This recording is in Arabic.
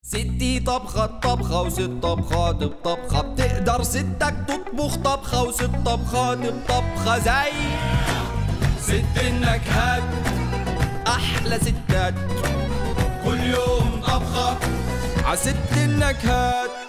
ستي طبخة طبخة وست طبخات بطبخة، بتقدر ستك تطبخ طبخة وست طبخات بطبخة زي ست النكهات. أحلى ستات كل يوم طبخة عست النكهات.